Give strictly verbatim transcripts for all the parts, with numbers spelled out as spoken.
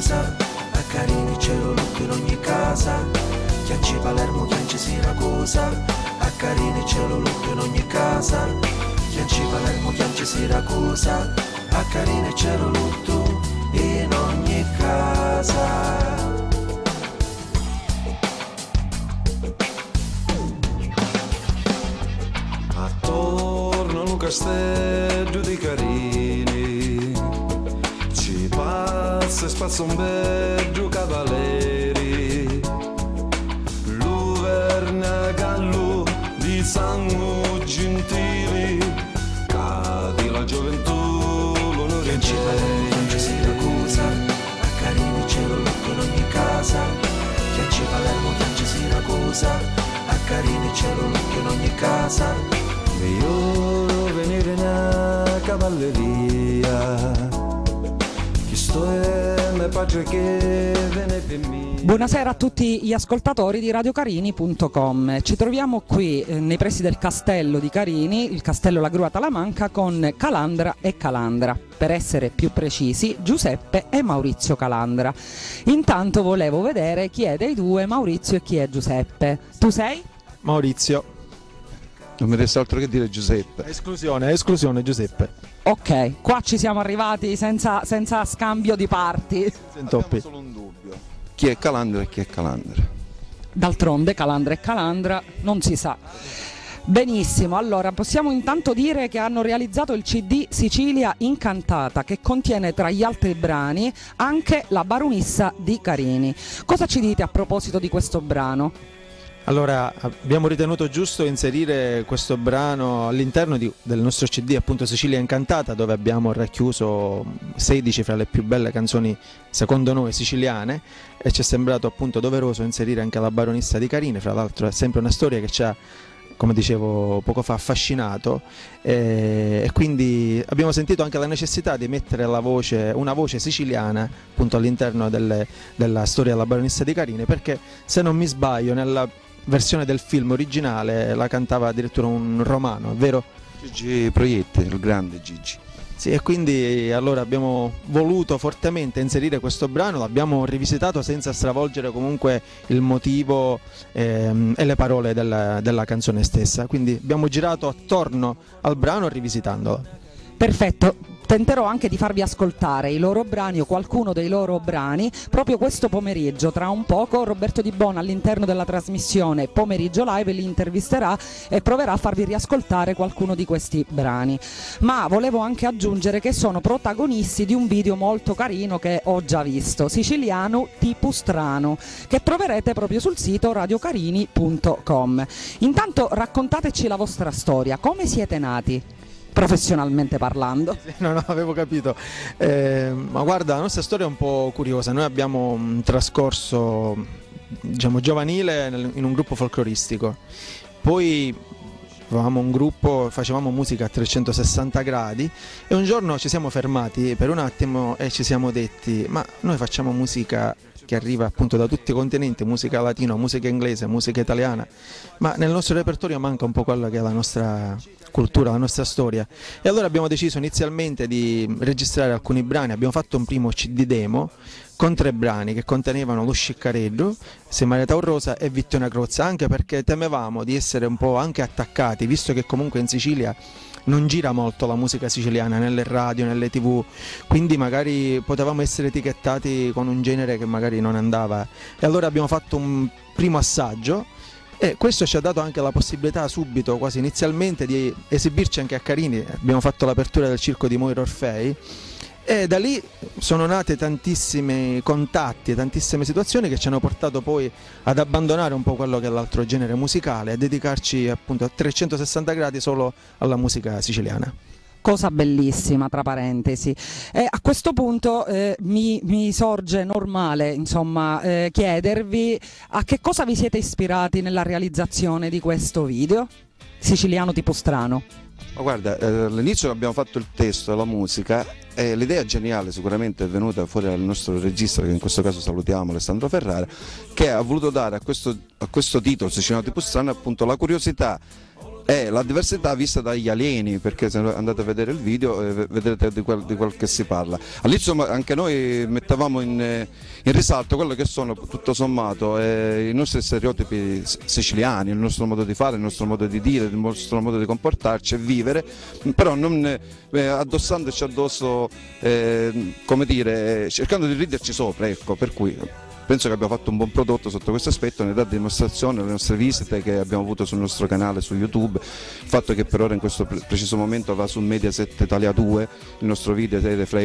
Siracusa, a Carini c'è lo lutto in ogni casa, Chianci Palermo, Chianci Siracusa, a Carini c'è lo lutto in ogni casa, Chianci Palermo, Chianci Siracusa, a Carini c'è lo lutto in ogni casa. Attorno al castello di Carini ci passa e spazza un bello cavalieri, l'uverna gallo di sangue gentili, cadi la gioventù l'onore. Chianci Palermo, Chianci Siracusa, a Carini c'è lo lutto in ogni casa, Chianci Palermo, Chianci Siracusa, a Carini c'è lo lutto in ogni casa. Io venire una cavalleria, chi sto è me padre che viene per me. Buonasera a tutti gli ascoltatori di radio carini punto com. Ci troviamo qui eh, nei pressi del castello di Carini, il castello La Grua Talamanca, con Calandra e Calandra. Per essere più precisi, Giuseppe e Maurizio Calandra. Intanto volevo vedere chi è dei due Maurizio e chi è Giuseppe. Tu sei? Maurizio. Non mi resta altro che dire Giuseppe. Esclusione, esclusione Giuseppe. Ok, qua ci siamo arrivati senza, senza scambio di parti. Abbiamo solo un dubbio. Chi è Calandra e chi è Calandra? D'altronde Calandra e Calandra non si sa. Benissimo, allora possiamo intanto dire che hanno realizzato il C D Sicilia Incantata, che contiene tra gli altri brani anche La Baronessa di Carini. Cosa ci dite a proposito di questo brano? Allora, abbiamo ritenuto giusto inserire questo brano all'interno di- del nostro C D, appunto Sicilia Incantata, dove abbiamo racchiuso sedici fra le più belle canzoni secondo noi siciliane, e ci è sembrato appunto doveroso inserire anche La Baronessa di Carini. Fra l'altro è sempre una storia che ci ha, come dicevo poco fa, affascinato, e, e quindi abbiamo sentito anche la necessità di mettere la voce, una voce siciliana appunto all'interno delle- della storia della Baronessa di Carini, perché se non mi sbaglio nella versione del film originale la cantava addirittura un romano, vero? Gigi Proietti, il grande Gigi. Sì, e quindi allora abbiamo voluto fortemente inserire questo brano, l'abbiamo rivisitato senza stravolgere comunque il motivo ehm, e le parole della, della canzone stessa, quindi abbiamo girato attorno al brano rivisitandolo. Perfetto, tenterò anche di farvi ascoltare i loro brani o qualcuno dei loro brani proprio questo pomeriggio. Tra un poco Roberto Di Bona all'interno della trasmissione Pomeriggio Live li intervisterà e proverà a farvi riascoltare qualcuno di questi brani. Ma volevo anche aggiungere che sono protagonisti di un video molto carino che ho già visto, siciliano tipo strano, che troverete proprio sul sito radio carini punto com. Intanto raccontateci la vostra storia, come siete nati? Professionalmente parlando. Sì, no, no, avevo capito. Eh, ma guarda, la nostra storia è un po' curiosa. Noi abbiamo un trascorso, diciamo, giovanile nel- in un gruppo folcloristico. Poi avevamo un gruppo, facevamo musica a trecentosessanta gradi, e un giorno ci siamo fermati per un attimo e ci siamo detti: ma noi facciamo musica che arriva appunto da tutti i continenti, musica latina, musica inglese, musica italiana, ma nel nostro repertorio manca un po' quella che è la nostra cultura, la nostra storia. E allora abbiamo deciso inizialmente di registrare alcuni brani. Abbiamo fatto un primo C D demo con tre brani che contenevano Lo Sciccareddo, Se Marietta un Rosa e Vittoria Crozza, anche perché temevamo di essere un po' anche attaccati, visto che comunque in Sicilia non gira molto la musica siciliana nelle radio, nelle tv, quindi magari potevamo essere etichettati con un genere che magari non andava. E allora abbiamo fatto un primo assaggio, e questo ci ha dato anche la possibilità subito, quasi inizialmente, di esibirci anche a Carini. Abbiamo fatto l'apertura del Circo di Moira Orfei, e da lì sono nate tantissimi contatti e tantissime situazioni che ci hanno portato poi ad abbandonare un po' quello che è l'altro genere musicale e dedicarci appunto a trecentosessanta gradi solo alla musica siciliana. Cosa bellissima, tra parentesi. E a questo punto eh, mi, mi sorge normale, insomma, eh, chiedervi a che cosa vi siete ispirati nella realizzazione di questo video siciliano tipo strano. Ma guarda, eh, all'inizio abbiamo fatto il testo, la musica, e l'idea geniale sicuramente è venuta fuori dal nostro regista, che in questo caso salutiamo, Alessandro Ferrara, che ha voluto dare a questo, a questo titolo, Siciliano tipo strano, appunto la curiosità è la diversità vista dagli alieni, perché se andate a vedere il video eh, vedrete di quel, di quel che si parla. All'inizio anche noi mettevamo in, in risalto quello che sono tutto sommato eh, i nostri stereotipi siciliani, il nostro modo di fare, il nostro modo di dire, il nostro modo di comportarci e vivere, però non eh, addossandoci addosso, eh, come dire, cercando di riderci sopra, ecco, per cui penso che abbiamo fatto un buon prodotto sotto questo aspetto, ne dà dimostrazione le nostre visite che abbiamo avuto sul nostro canale su YouTube, il fatto che per ora in questo preciso momento va su Mediaset Italia due, il nostro video è fra i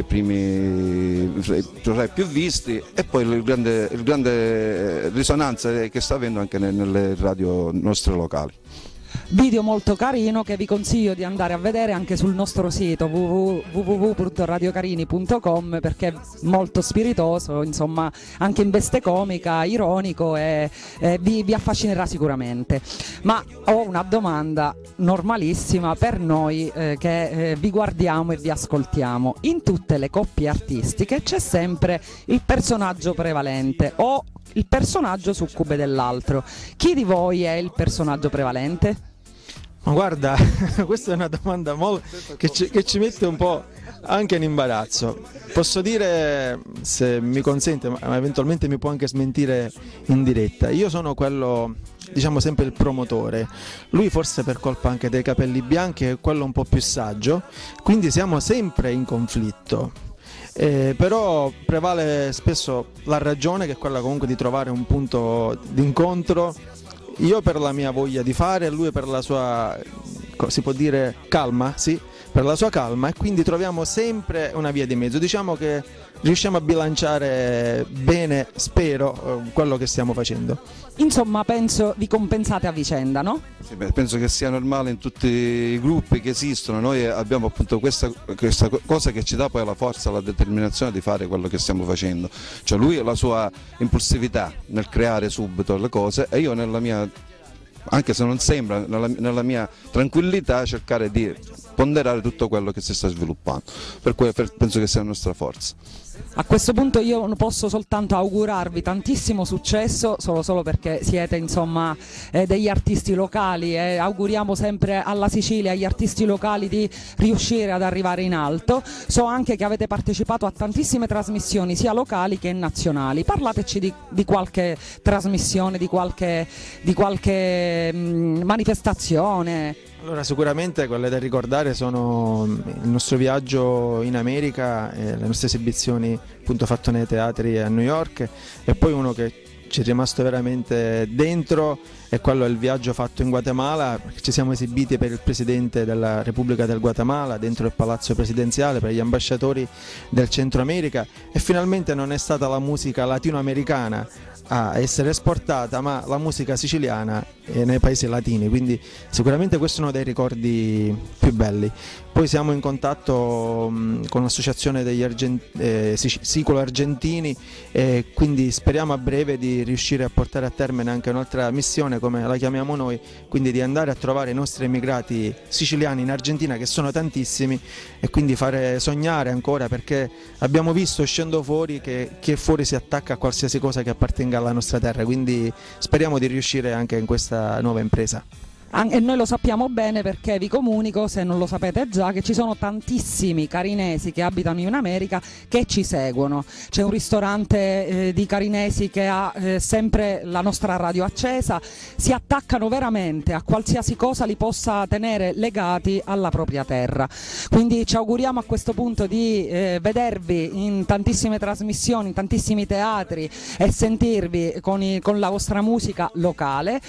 primi, fra i più visti, e poi il grande, il grande risonanza che sta avendo anche nelle radio nostre locali. Video molto carino che vi consiglio di andare a vedere anche sul nostro sito w w w punto radiocarini punto com, perché è molto spiritoso, insomma anche in veste comica, ironico, e, e vi, vi affascinerà sicuramente. Ma ho una domanda normalissima per noi eh, che eh, vi guardiamo e vi ascoltiamo. In tutte le coppie artistiche c'è sempre il personaggio prevalente o il personaggio succube dell'altro. Chi di voi è il personaggio prevalente? Ma guarda, questa è una domanda che ci, che ci mette un po' anche in imbarazzo. Posso dire, se mi consente, ma eventualmente mi può anche smentire in diretta, io sono quello, diciamo, sempre il promotore. Lui forse per colpa anche dei capelli bianchi è quello un po' più saggio, quindi siamo sempre in conflitto. Eh, però prevale spesso la ragione, che è quella comunque di trovare un punto d'incontro, io per la mia voglia di fare, lui per la sua, si può dire, calma, sì, per la sua calma, e quindi troviamo sempre una via di mezzo. Diciamo che riusciamo a bilanciare bene, spero, quello che stiamo facendo. Insomma, penso vi compensate a vicenda, no? Sì, beh, penso che sia normale in tutti i gruppi che esistono. Noi abbiamo appunto questa, questa cosa che ci dà poi la forza, la determinazione di fare quello che stiamo facendo. Cioè lui ha la sua impulsività nel creare subito le cose, e io nella mia, anche se non sembra, nella, nella mia tranquillità cercare di ponderare tutto quello che si sta sviluppando. Per cui penso che sia la nostra forza. A questo punto io posso soltanto augurarvi tantissimo successo, solo, solo perché siete, insomma, eh, degli artisti locali, e eh, auguriamo sempre alla Sicilia, agli artisti locali, di riuscire ad arrivare in alto. So anche che avete partecipato a tantissime trasmissioni sia locali che nazionali. Parlateci di, di qualche trasmissione, di qualche, di qualche mh, manifestazione. Allora, sicuramente quelle da ricordare sono il nostro viaggio in America, eh, le nostre esibizioni appunto fatte nei teatri a New York, e poi uno che ci è rimasto veramente dentro è quello del viaggio fatto in Guatemala, perché ci siamo esibiti per il Presidente della Repubblica del Guatemala dentro il Palazzo Presidenziale, per gli ambasciatori del Centro America, e finalmente non è stata la musica latinoamericana a essere esportata, ma la musica siciliana nei paesi latini, quindi sicuramente questo è uno dei ricordi più belli. Poi siamo in contatto mh, con l'associazione degli Argent eh, Siculo Argentini, e quindi speriamo a breve di riuscire a portare a termine anche un'altra missione, come la chiamiamo noi, quindi di andare a trovare i nostri emigrati siciliani in Argentina, che sono tantissimi, e quindi fare sognare ancora, perché abbiamo visto uscendo fuori che chi è fuori si attacca a qualsiasi cosa che appartenga alla nostra terra, quindi speriamo di riuscire anche in questa nuova impresa. E noi lo sappiamo bene, perché vi comunico, se non lo sapete già, che ci sono tantissimi carinesi che abitano in America che ci seguono. C'è un ristorante eh, di carinesi che ha eh, sempre la nostra radio accesa, si attaccano veramente a qualsiasi cosa li possa tenere legati alla propria terra. Quindi ci auguriamo a questo punto di eh, vedervi in tantissime trasmissioni, in tantissimi teatri, e sentirvi con, i, con la vostra musica locale,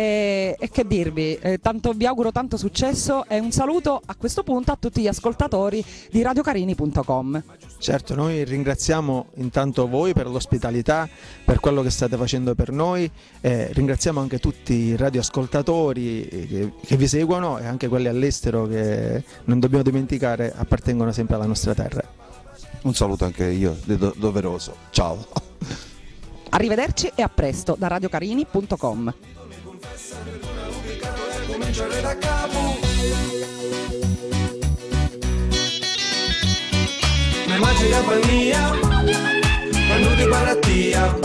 e, e che dirvi. Eh, tanto, vi auguro tanto successo, e un saluto a questo punto a tutti gli ascoltatori di radiocarini punto com. Certo, noi ringraziamo intanto voi per l'ospitalità, per quello che state facendo per noi, eh, ringraziamo anche tutti i radioascoltatori che, che vi seguono, e anche quelli all'estero che, non dobbiamo dimenticare, appartengono sempre alla nostra terra. Un saluto anche io, do doveroso. Ciao. Arrivederci e a presto da radiocarini punto com. Cominciare da capo. Mi mangi compagnia quando ti barattia,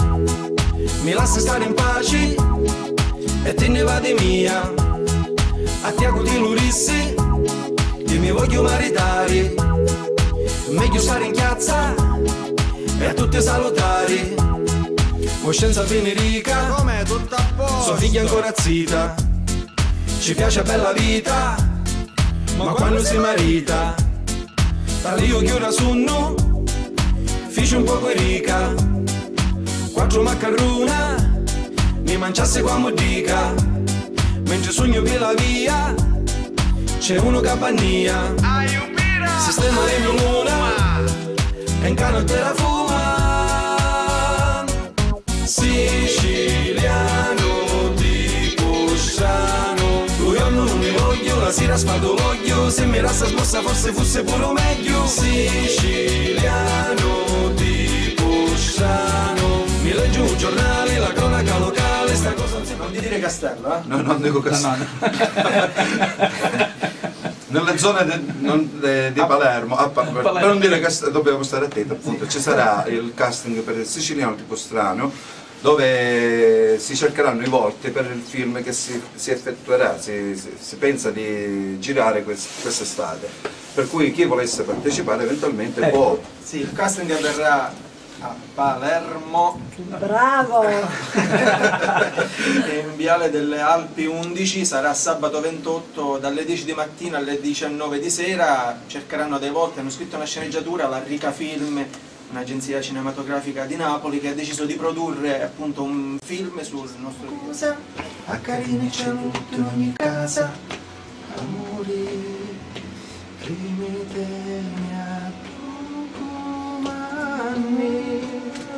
mi lascia stare in pace e te ne va di mia. A te voglio maritare, meglio stare in piazza e a tutti salutare. Coscienza Venerica, Com'è? Tutto a posto? sua figlia ancora zita, ci piace bella vita, ma quando si marita, io chiudo sonno, fici un poco rica, quattro maccarruna, mi mangiasse qua modica, mentre sogno per la via, c'è uno capannia, sistema di luna, e in cano te la fuma, siciliano tipo strano, io non mi voglio, la sera spaldo voglio, se mi rassa smossa forse fosse pure meglio, siciliano tipo strano, mi leggo un giornale, la cronaca locale, sta cosa non si può dire Castello, eh? No, non dico Castello. Nelle zone de, non, de, di Palermo, a, per, per non dire che dobbiamo stare attenti, appunto, ci sarà il casting per il siciliano tipo strano, dove si cercheranno i volti per il film che si, si effettuerà, si, si, si pensa di girare quest'estate, per cui chi volesse partecipare eventualmente ecco, può. Sì, il casting avverrà a Palermo, bravo, in Viale delle Alpi undici, sarà sabato ventotto dalle dieci di mattina alle diciannove di sera, cercheranno dei volti, hanno scritto una sceneggiatura, la Rica Film, un'agenzia cinematografica di Napoli che ha deciso di produrre appunto un film sul nostro Cosa accarini c'è in ogni casa, amori, primi temi a Tucumani, a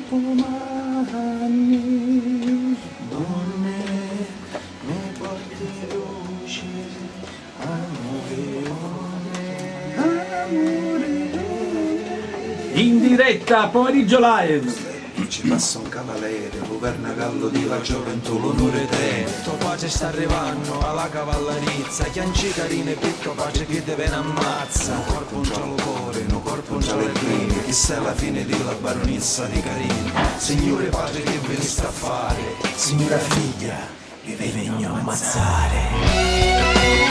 Tucumani, donne, mi porti luce, amore, amore. In diretta, pomeriggio live. Ci passa un cavaliere, governa gallo di la gioventù, l'onore te. Tuo pace sta arrivando alla cavallerizza, chianci carine picco pace che te ne ammazza. Un corpo un giallo cuore, un corpo un giallo crine, chissà la fine di la baronessa di Carini. Signore pace che ve ne sta a fare, signora figlia, vi vengo a ammazzare.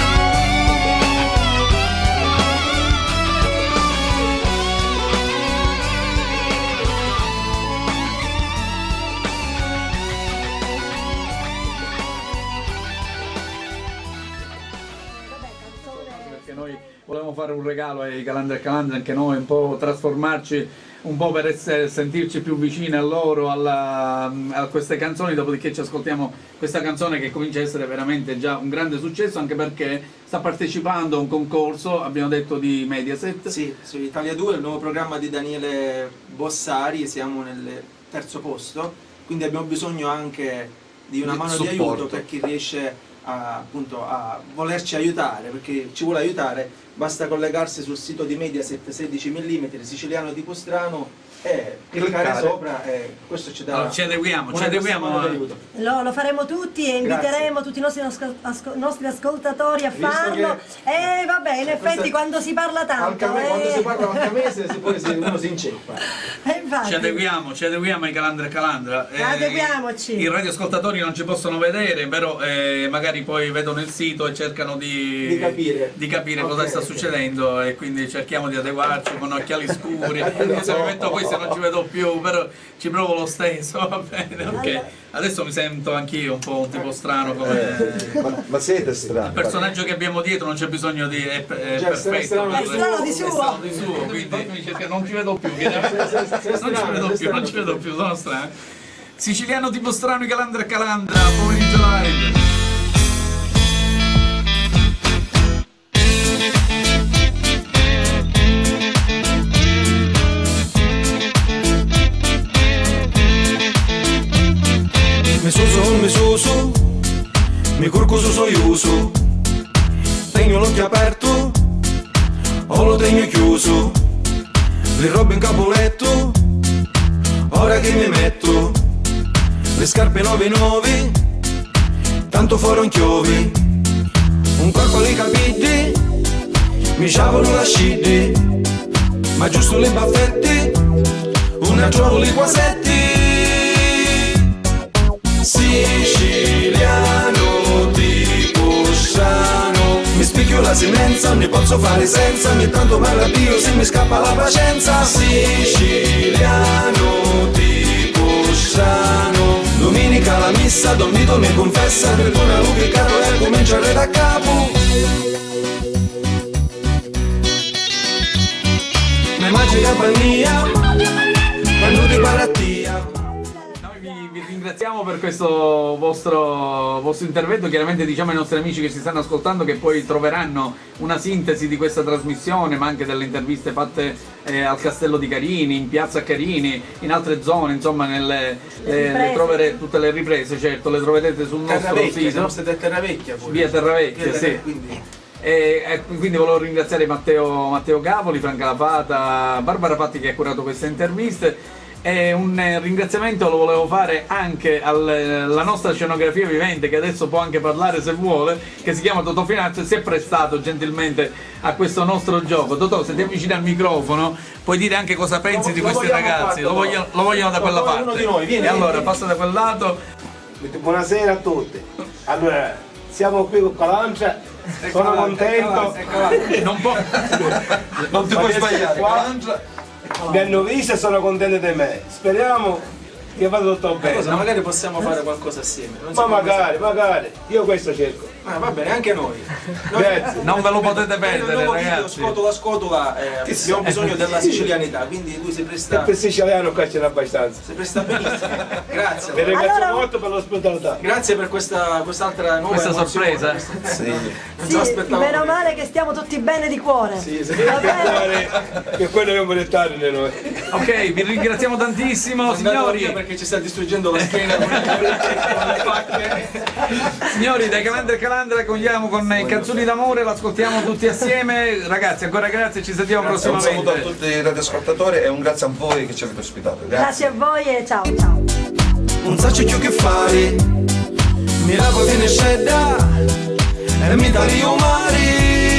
Noi volevamo fare un regalo ai Calandra e Calandra, anche noi, un po' trasformarci, un po' per essere, sentirci più vicini a loro, alla, a queste canzoni, dopodiché ci ascoltiamo questa canzone che comincia a essere veramente già un grande successo, anche perché sta partecipando a un concorso, abbiamo detto, di Mediaset. Sì, su Italia due, il nuovo programma di Daniele Bossari, siamo nel terzo posto, quindi abbiamo bisogno anche di una Di mano supporto. di aiuto per chi riesce a, appunto, a volerci aiutare, perché ci vuole aiutare, basta collegarsi sul sito di Mediaset sedici millimetri, siciliano tipo strano, e cliccare Cliccare. sopra, e questo ci dà Allora, ci adeguiamo, una ci adeguiamo grossa mano a- di aiuto. lo, lo faremo tutti e inviteremo Grazie. tutti i nostri, ascol- ascol- nostri ascoltatori a Visto farlo. E vabbè, in effetti Questo- quando si parla tanto, Al came- eh, Quando si parla al camese si, poi si, uno si inceppa. eh, infatti. Ci adeguiamo, ci adeguiamo ai Calandra e Calandra. Eh, Adeguiamoci. I radioascoltatori non ci possono vedere, però eh, magari poi vedono il sito e cercano di, Di capire. di capire Ok, cosa sta ok. succedendo, e quindi cerchiamo di adeguarci con occhiali scuri. Io se mi metto qui, se non ci vedo più, però ci provo lo stesso, va bene, ok. Adesso mi sento anch'io un po' un tipo strano come... Ma, ma siete strani. Il personaggio che abbiamo dietro non c'è bisogno di... è, è Già, perfetto. è strano di suo. È strano di suo. È strano di suo, quindi mi cerca- non ci vedo più. sei non ci strano, vedo sei più, non strano. ci vedo più, sono strano. Siciliano tipo strano, i Calandra e Calandra, pomeriggio live. Mi suso, mi suso, mi curco su soiuso, tengo l'occhio aperto, o lo tengo chiuso, le robe in capoletto, ora che mi metto, le scarpe nuove nuove, tanto fuori chiovi, un corpo alle capite, mi sciavolo la scidi, ma giusto le baffette, una trovo le quasetti. Siciliano tipo strano, mi spicchio la la semenza, non ne posso fare senza, ogni tanto parla Dio se mi scappa la pazienza. Siciliano tipo strano, domenica la messa, Don Vito mi confessa, perdona Luca e caro e comincia a re da capo. Mi magica compagnia, quando ti barattia. Noi vi, vi ringraziamo per questo vostro, vostro intervento. Chiaramente diciamo ai nostri amici che ci stanno ascoltando che poi troveranno una sintesi di questa trasmissione, ma anche delle interviste fatte eh, al Castello di Carini, in piazza Carini, in altre zone, insomma nelle, eh, le troverete tutte le riprese, certo, le troverete sul nostro Terravecchia, sito. siamo stati a Terravecchia pure. Via Terravecchia, Via sì. Terra- quindi... E, e quindi volevo ringraziare Matteo, Matteo Cavoli, Franca Lapata, Barbara Patti che ha curato queste interviste, e un eh, ringraziamento lo volevo fare anche alla nostra scenografia vivente che adesso può anche parlare se vuole, che si chiama Totò Finazzo e si è prestato gentilmente a questo nostro gioco. Totò, se ti avvicini al microfono puoi dire anche cosa pensi Lo- di lo questi vogliamo ragazzi, fatto, lo vogliono, lo vogliono da quella Totò è parte. uno di noi, vieni, e allora vieni. passa da quel lato. Buonasera a tutti. Allora, siamo qui con Calandra, sono contento. Non può... Non ti puoi sbagliare, Qua. Calandra. Mi hanno visto e sono contenti di me. Speriamo che vada tutto bene. Cosa, magari possiamo fare qualcosa assieme. Non Ma so come magari, magari, io questo cerco. sta- Ah, va bene, anche noi. Grazie. Non ve lo potete Nel perdere, nuovo video ragazzi. Scotola Scotola eh, abbiamo bisogno della sicilianità, quindi lui si E presta, per siciliano qua ce n'è abbastanza. si presta benissimo. Grazie. Vi ringrazio Allora- molto per l'ospitalità. Grazie per questa quest'altra nuova Questa emozione. sorpresa. Questa- Sì. Non ce Sì, l'aspettavamo. meno male che stiamo tutti bene di cuore. Sì, sì. Va bene? Che quello che vuole stare di noi. Ok, vi ringraziamo tantissimo, Andiamo via signori. perché ci sta distruggendo la schiena con le pacche. Signori, dai Calandra e Calandra cogliamo con eh, canzoni d'amore, l'ascoltiamo tutti assieme. Ragazzi, ancora grazie, ci sentiamo Un saluto a prossimamente. tutti i radioascoltatori e un grazie a voi che ci avete ospitato. Grazie a voi e ciao ciao. Non so più che fare, mi lavo fine scedda e mi taglio mari.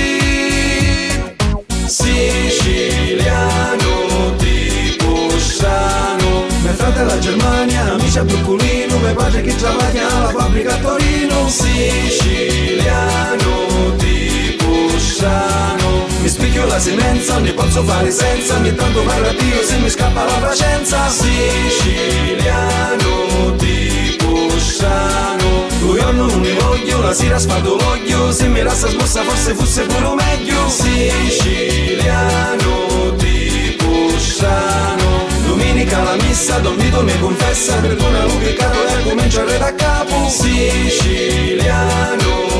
Siciliano tipo strano, mia frate la Germania, amici a Broccolino, mio padre che lavora alla fabbrica a Torino. Siciliano tipo strano, mi spicchio la semenza, non ne posso fare senza, ogni tanto parla Dio se mi scappa la pazienza. Siciliano tipo strano, due giorni non ne voglio, la sera spardo l'oglio, se mi resta smossa forse fosse pure meglio. Siciliano tipo strano, domenica la messa, Don Vito mi confessa, perdona Luca e caro e comincia a re da capo. Siciliano